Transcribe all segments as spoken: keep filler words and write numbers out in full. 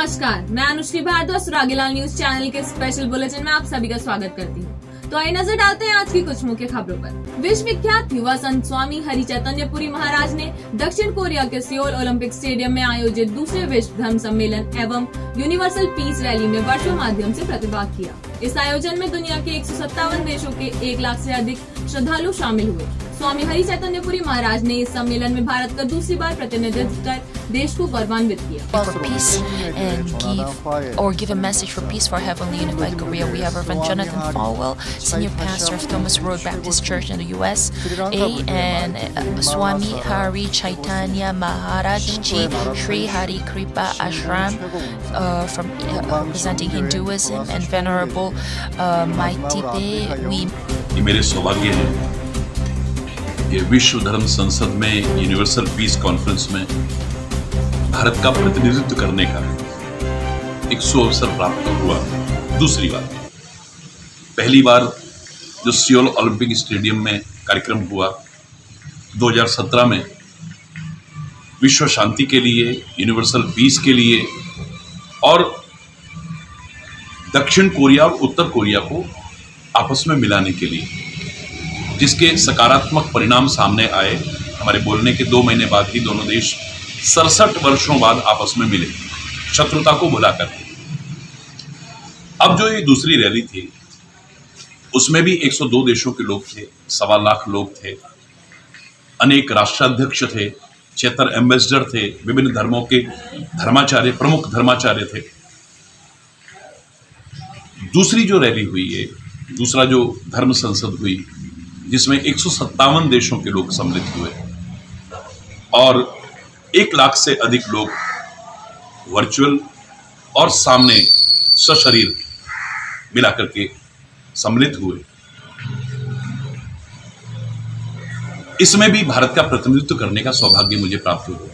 नमस्कार, मैं Anushree Bhardwaj Ragilal news channel के स्पेशल बुलेटिन में आप सभी का स्वागत करती हूँ। तो आइए नजर डालते हैं आज की कुछ मुख्य खबरों पर। विश्व विख्यात युवा संत स्वामी हरि चैतन्यपुरी महाराज ने दक्षिण कोरिया के सियोल ओलंपिक स्टेडियम में आयोजित दूसरे विश्व धर्म सम्मेलन एवं यूनिवर्सल पीस रैली में वर्चुअल माध्यम से प्रतिभाग किया। इस आयोजन में दुनिया के एक सौ सत्तावन देशों के एक लाख से अधिक श्रद्धालु शामिल हुए। स्वामी हरि चैतन्यपुरी महाराज ने इस सम्मेलन में भारत का दूसरी बार प्रतिनिधित्व कर देश को गौरवान्वित किया। For peace and give or give a message for peace for heavenly unified Korea. We have Reverend Jonathan Falwell, senior pastor of Thomas Road Baptist Church in the U S A, and uh, Swami Hari Chaitanya Maharaj Ji Shri Hari Kripa Ashram uh, from uh, representing Hinduism, and Venerable uh, Maiti Pe. We ये मेरे सौभाग्य है कि विश्व धर्म संसद में universal peace conference में भारत का प्रतिनिधित्व करने का एक सुअवसर प्राप्त हुआ। दूसरी बार, पहली बार जो सियोल ओलंपिक स्टेडियम में कार्यक्रम हुआ दो हज़ार सत्रह में, विश्व शांति के लिए, यूनिवर्सल पीस के लिए और दक्षिण कोरिया और उत्तर कोरिया को आपस में मिलाने के लिए, जिसके सकारात्मक परिणाम सामने आए। हमारे बोलने के दो महीने बाद ही दोनों देश सड़सठ वर्षों बाद आपस में मिले, शत्रुता को भुलाकर। अब जो ये दूसरी रैली थी उसमें भी एक सौ दो देशों के लोग थे, सवा लाख लोग थे, अनेक राष्ट्राध्यक्ष थे, छिहत्तर एम्बेसडर थे, विभिन्न धर्मों के धर्माचार्य, प्रमुख धर्माचार्य थे। दूसरी जो रैली हुई है, दूसरा जो धर्म संसद हुई, जिसमें एक सौ सत्तावन देशों के लोग सम्मिलित हुए और एक लाख से अधिक लोग वर्चुअल और सामने सशरीर मिलाकर के सम्मिलित हुए। इसमें भी भारत का प्रतिनिधित्व करने का सौभाग्य मुझे प्राप्त हुआ।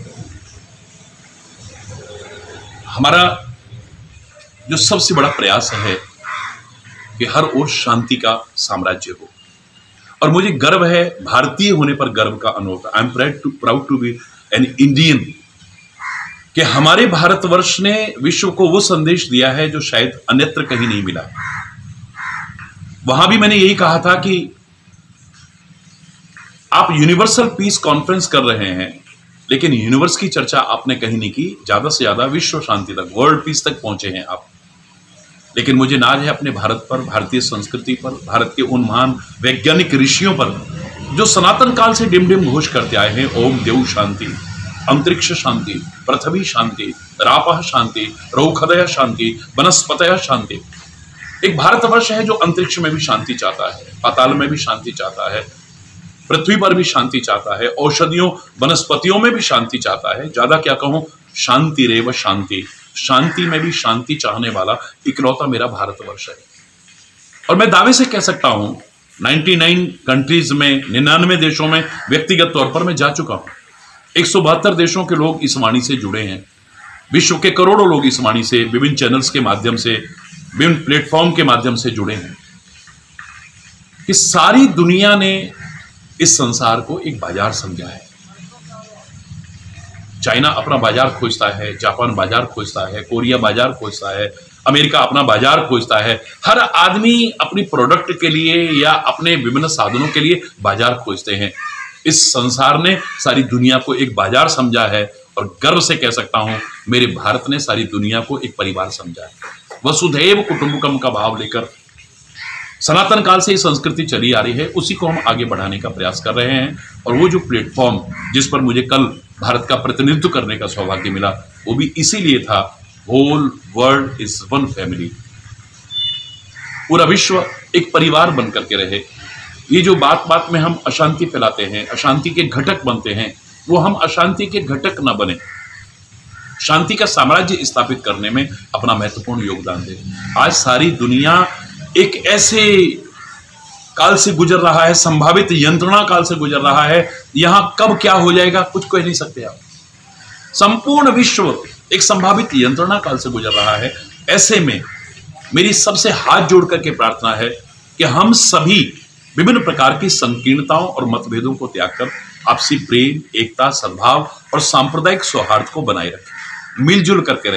हमारा जो सबसे बड़ा प्रयास है कि हर ओर शांति का साम्राज्य हो, और मुझे गर्व है, भारतीय होने पर गर्व का अनुभव। I am proud to proud to be an Indian, कि हमारे भारतवर्ष ने विश्व को वो संदेश दिया है जो शायद अन्यत्र कहीं नहीं मिला। वहां भी मैंने यही कहा था कि आप यूनिवर्सल पीस कॉन्फ्रेंस कर रहे हैं, लेकिन यूनिवर्स की चर्चा आपने कहीं नहीं की। ज्यादा से ज्यादा विश्व शांति तक, वर्ल्ड पीस तक पहुंचे हैं आप। लेकिन मुझे नाज है अपने भारत पर, भारतीय संस्कृति पर, भारत के उन महान वैज्ञानिक ऋषियों पर जो सनातन काल से डिम डिम घोष करते आए हैं, ओम देव शांति, अंतरिक्ष शांति, पृथ्वी शांति, रापः शांति, रौखदय शांति, वनस्पतय शांति। एक भारतवर्ष है जो अंतरिक्ष में भी शांति चाहता है, पाताल में भी शांति चाहता है, पृथ्वी पर भी शांति चाहता है, औषधियों वनस्पतियों में भी शांति चाहता है। ज्यादा क्या कहूं, शांति रेव शांति, शांति में भी शांति चाहने वाला इकलौता मेरा भारतवर्ष है। और मैं दावे से कह सकता हूं, निन्यानवे कंट्रीज में, निन्यानवे देशों में व्यक्तिगत तौर पर मैं जा चुका हूं। एक सौ बहत्तर देशों के लोग इस वाणी से जुड़े हैं। विश्व के करोड़ों लोग इस वाणी से विभिन्न चैनल्स के माध्यम से, विभिन्न प्लेटफॉर्म के माध्यम से जुड़े हैं। कि सारी दुनिया ने इस संसार को एक बाजार समझा है। चाइना अपना बाजार खोजता है, जापान बाजार खोजता है, कोरिया बाजार खोजता है, अमेरिका अपना बाजार खोजता है। हर आदमी अपनी प्रोडक्ट के लिए या अपने विभिन्न साधनों के लिए बाजार खोजते हैं। इस संसार ने सारी दुनिया को एक बाजार समझा है, और गर्व से कह सकता हूं, मेरे भारत ने सारी दुनिया को एक परिवार समझा है। वसुधैव कुटुंबकम का भाव लेकर सनातन काल से ये संस्कृति चली आ रही है, उसी को हम आगे बढ़ाने का प्रयास कर रहे हैं। और वो जो प्लेटफॉर्म जिस पर मुझे कल भारत का प्रतिनिधित्व करने का सौभाग्य मिला, वो भी इसीलिए था, whole world is one family. पूरा विश्व एक परिवार बन करके रहे। ये जो बात बात में हम अशांति फैलाते हैं, अशांति के घटक बनते हैं, वो हम अशांति के घटक न बने, शांति का साम्राज्य स्थापित करने में अपना महत्वपूर्ण योगदान दें। आज सारी दुनिया एक ऐसे काल से गुजर रहा है, संभावित यंत्रणा काल से गुजर रहा है। यहां कब क्या हो जाएगा कुछ कह नहीं सकते आप। संपूर्ण विश्व एक संभावित यंत्रणा काल से गुजर रहा है। ऐसे में मेरी सबसे हाथ जोड़ करके प्रार्थना है कि हम सभी विभिन्न प्रकार की संकीर्णताओं और मतभेदों को त्याग कर आपसी प्रेम, एकता, सद्भाव और सांप्रदायिक सौहार्द को बनाए रखें, मिलजुल करके रहें।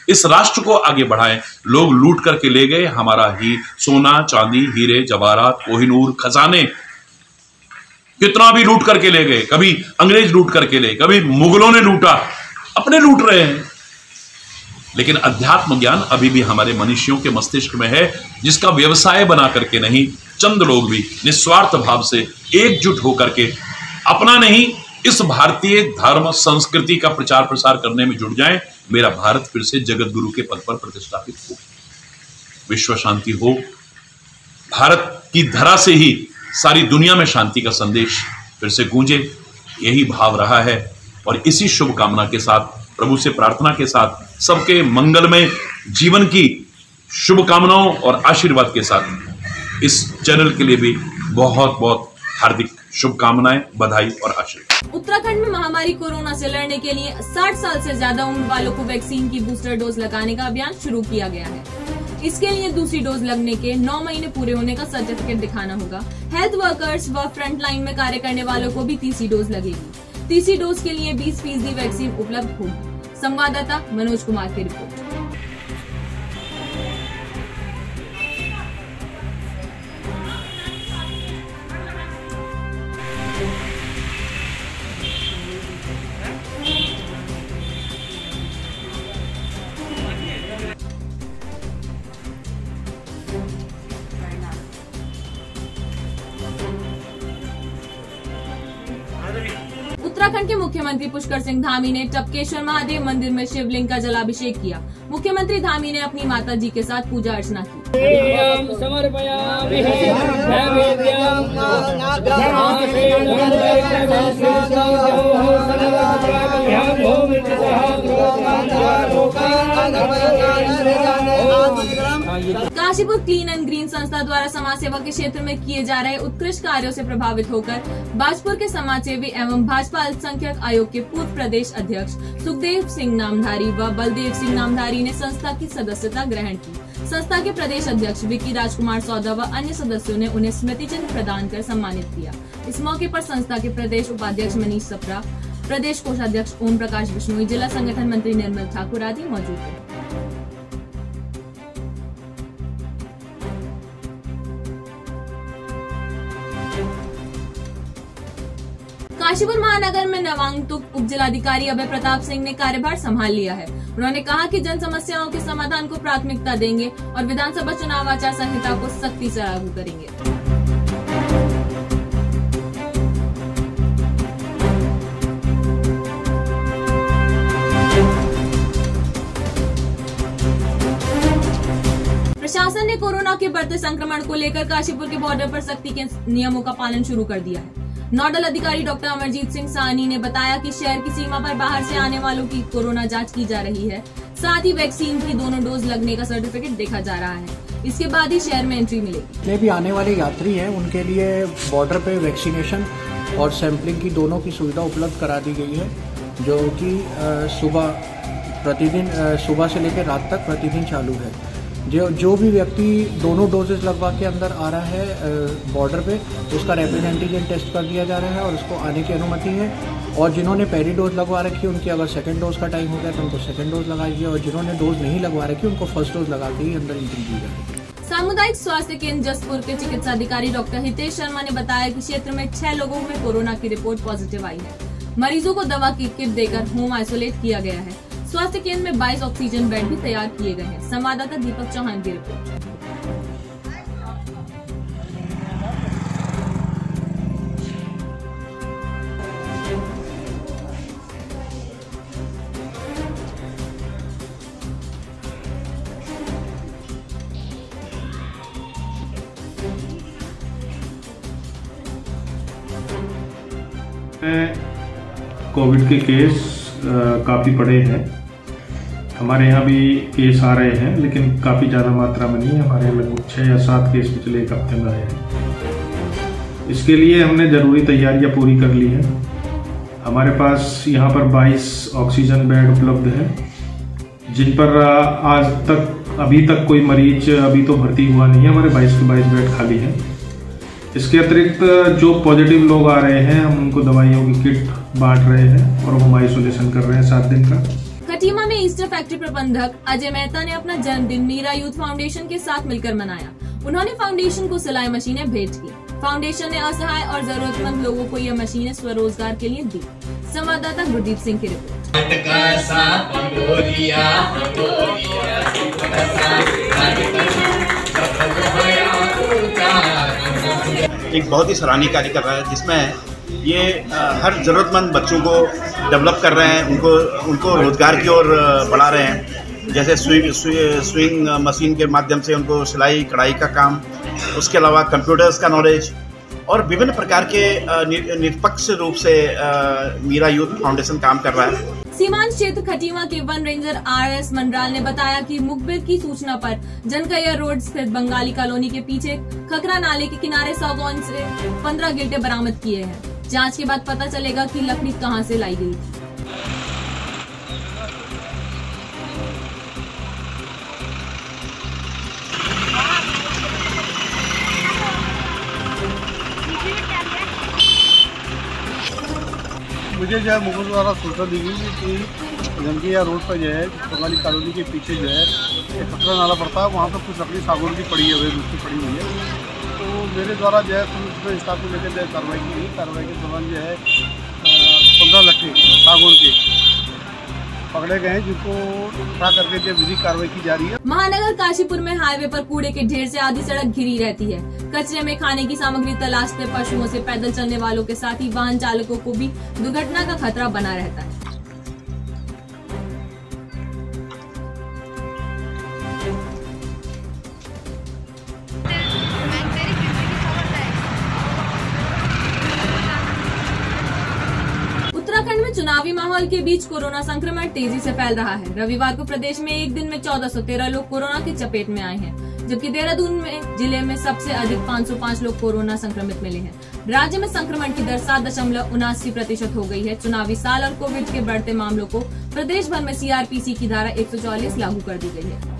इस राष्ट्र को आगे बढ़ाएं। लोग लूट करके ले गए हमारा ही सोना चांदी हीरे जवाहरात कोहिनूर खजाने, कितना भी लूट करके ले गए। कभी अंग्रेज लूट करके ले, कभी मुगलों ने लूटा, अपने लूट रहे हैं। लेकिन अध्यात्म ज्ञान अभी भी हमारे मनुष्यों के मस्तिष्क में है, जिसका व्यवसाय बना करके नहीं, चंद लोग भी निस्वार्थ भाव से एकजुट होकर के अपना नहीं, इस भारतीय धर्म संस्कृति का प्रचार प्रसार करने में जुट जाएं। मेरा भारत फिर से जगत गुरु के पद पर प्रतिष्ठापित हो, विश्व शांति हो, भारत की धरा से ही सारी दुनिया में शांति का संदेश फिर से गूंजे, यही भाव रहा है। और इसी शुभकामना के साथ, प्रभु से प्रार्थना के साथ, सबके मंगलमय जीवन की शुभकामनाओं और आशीर्वाद के साथ इस चैनल के लिए भी बहुत बहुत हार्दिक शुभकामनाएं, बधाई और आशीर्वाद। उत्तराखंड में महामारी कोरोना से लड़ने के लिए साठ साल से ज्यादा उम्र वालों को वैक्सीन की बूस्टर डोज लगाने का अभियान शुरू किया गया है। इसके लिए दूसरी डोज लगने के नौ महीने पूरे होने का सर्टिफिकेट दिखाना होगा। हेल्थ वर्कर्स व फ्रंट लाइन में कार्य करने वालों को भी तीसरी डोज लगेगी। तीसरी डोज के लिए बीस फीसदी वैक्सीन उपलब्ध होगी। संवाददाता मनोज कुमार की रिपोर्ट। उत्तराखंड के मुख्यमंत्री पुष्कर सिंह धामी ने टपकेश्वर महादेव मंदिर में शिवलिंग का जलाभिषेक किया। मुख्यमंत्री धामी ने अपनी माता जी के साथ पूजा अर्चना की। काशीपुर क्लीन एंड ग्रीन संस्था द्वारा समाज सेवा के क्षेत्र में किए जा रहे उत्कृष्ट कार्यों से प्रभावित होकर बाजपुर के समाजसेवी एवं भाजपा अल्पसंख्यक आयोग के पूर्व प्रदेश अध्यक्ष सुखदेव सिंह नामधारी व बलदेव सिंह नामधारी ने संस्था की सदस्यता ग्रहण की। संस्था के प्रदेश अध्यक्ष विकी राजकुमार सौदा व अन्य सदस्यों ने उन्हें स्मृति चिन्ह प्रदान कर सम्मानित किया। इस मौके पर संस्था के प्रदेश उपाध्यक्ष मनीष सप्रा, प्रदेश कोषाध्यक्ष ओम प्रकाश बिश्नोई, जिला संगठन मंत्री निर्मल ठाकुर आदि मौजूद थे। काशीपुर महानगर में नवांगतुक उप जिलाधिकारी अभय प्रताप सिंह ने कार्यभार संभाल लिया है। उन्होंने कहा कि जन समस्याओं के समाधान को प्राथमिकता देंगे और विधानसभा चुनाव आचार संहिता को सख्ती से लागू करेंगे। प्रशासन ने कोरोना के बढ़ते संक्रमण को लेकर काशीपुर के बॉर्डर पर सख्ती के नियमों का पालन शुरू कर दिया है। नोडल अधिकारी डॉक्टर अमरजीत सिंह साहनी ने बताया कि शहर की सीमा पर बाहर से आने वालों की कोरोना जांच की जा रही है। साथ ही वैक्सीन की दोनों डोज लगने का सर्टिफिकेट देखा जा रहा है। इसके बाद ही शहर में एंट्री मिलेगी। जितने भी आने वाले यात्री हैं उनके लिए बॉर्डर पे वैक्सीनेशन और सैंपलिंग की दोनों की सुविधा उपलब्ध करा दी गई है, जो कि सुबह प्रतिदिन सुबह से लेकर रात तक प्रतिदिन चालू है। जो जो भी व्यक्ति दोनों डोजेज लगवा के अंदर आ रहा है बॉर्डर पे, उसका रैपिड एंटीजन टेस्ट कर दिया जा रहा है और उसको आने की अनुमति है। और जिन्होंने पहली डोज लगवा रखी है उनकी अगर सेकंड डोज का टाइम हो गया तो उनको सेकंड डोज लगाइए, और जिन्होंने डोज नहीं लगवा रखी उनको फर्स्ट डोज लगा के ही अंदर एंट्री दी जाएगी। सामुदायिक स्वास्थ्य केंद्र जसपुर के चिकित्सा अधिकारी डॉक्टर हितेश शर्मा ने बताया कि क्षेत्र में छह लोगों में कोरोना की रिपोर्ट पॉजिटिव आई है। मरीजों को दवा की किट देकर होम आइसोलेट किया गया है। स्वास्थ्य केंद्र में बाईस ऑक्सीजन बेड भी तैयार किए गए हैं। संवाददाता दीपक चौहान की रिपोर्ट। कोविड के केस काफ़ी बड़े हैं। हमारे यहाँ भी केस आ रहे हैं, लेकिन काफ़ी ज़्यादा मात्रा में नहीं। हमारे यहाँ लगभग छः या सात केस पिछले एक हफ्ते में आए हैं। इसके लिए हमने ज़रूरी तैयारियाँ पूरी कर ली हैं। हमारे पास यहाँ पर बाईस ऑक्सीजन बेड उपलब्ध हैं, जिन पर आज तक अभी तक कोई मरीज अभी तो भर्ती हुआ नहीं है। हमारे बाईस के बाईस बेड खाली हैं। इसके अतिरिक्त जो पॉजिटिव लोग आ रहे हैं, हम उनको दवाइयों की किट बांट रहे हैं और होम आइसोलेशन कर रहे हैं सात दिन का। खटीमा में ईस्टर फैक्ट्री प्रबंधक अजय मेहता ने अपना जन्मदिन मीरा यूथ फाउंडेशन के साथ मिलकर मनाया। उन्होंने फाउंडेशन को सिलाई मशीनें भेंट की। फाउंडेशन ने असहाय और जरूरतमंद लोगों को यह मशीनें स्वरोजगार के लिए दी। संवाददाता गुरदीप सिंह की रिपोर्ट। एक बहुत ही सराहनीय कार्य कर रहा है, जिसमें ये हर ज़रूरतमंद बच्चों को डेवलप कर रहे हैं, उनको उनको रोज़गार की ओर बढ़ा रहे हैं। जैसे स्विंग स्विंग मशीन के माध्यम से उनको सिलाई कढ़ाई का काम, उसके अलावा कंप्यूटर्स का नॉलेज और विभिन्न प्रकार के निष्पक्ष रूप से मीरा यूथ फाउंडेशन काम कर रहा है। सीमांत क्षेत्र खटीमा के वन रेंजर आर एस मंडराल ने बताया कि मुखबिर की सूचना पर जनकैया रोड स्थित बंगाली कॉलोनी के पीछे खकरा नाले के किनारे सागौन से पंद्रह गिल्टे बरामद किए हैं। जांच के बाद पता चलेगा कि लकड़ी कहां से लाई गई थी। मुझे जो है मुखबिर द्वारा सूचना दी गई कि जनकैया रोड पर जो है बंगाली कॉलोनी के पीछे जो है एक खतरा नाला पड़ता है, वहाँ पर कुछ लकड़ी सागौन की पड़ी है, दूसरी पड़ी हुई है। तो मेरे द्वारा जो है पुलिस स्टाफ को लेकर जो है कार्रवाई की गई। कार्रवाई के दौरान जो है पंद्रह लकड़ी सागौन के पकड़े गए हैं, जिनको उठा करके जो विधिक कार्रवाई की जा रही है। महानगर काशीपुर में हाईवे पर कूड़े के ढेर से आधी सड़क घिरी रहती है। कचरे में खाने की सामग्री तलाशते पशुओं से पैदल चलने वालों के साथ ही वाहन चालकों को भी दुर्घटना का खतरा बना रहता है। उत्तराखंड में चुनावी माहौल के बीच कोरोना संक्रमण तेजी से फैल रहा है। रविवार को प्रदेश में एक दिन में चौदह सौ तेरह लोग कोरोना की चपेट में आए हैं, जबकि देहरादून में जिले में सबसे अधिक पाँच सौ पाँच लोग कोरोना संक्रमित मिले हैं। राज्य में संक्रमण की दर सात दशमलव उनासी प्रतिशत हो गई है। चुनावी साल और कोविड के बढ़ते मामलों को प्रदेश भर में सी आर पी सी की धारा एक सौ चौवालीस लागू कर दी गई है।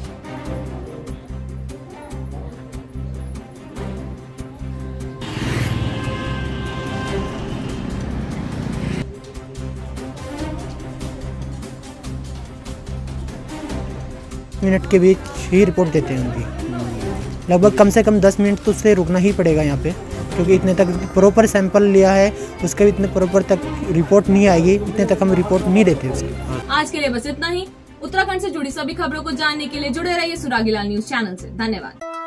मिनट के बीच ही रिपोर्ट देते हैं उनकी। लगभग कम से कम दस मिनट तो उससे रुकना ही पड़ेगा यहाँ पे, क्योंकि इतने तक प्रॉपर सैंपल लिया है, उसके भी इतने प्रॉपर तक रिपोर्ट नहीं आएगी, इतने तक हम रिपोर्ट नहीं देते उसकी। आज के लिए बस इतना ही। उत्तराखंड से जुड़ी सभी खबरों को जानने के लिए जुड़े रहिए सुरागीलाल न्यूज चैनल से। धन्यवाद।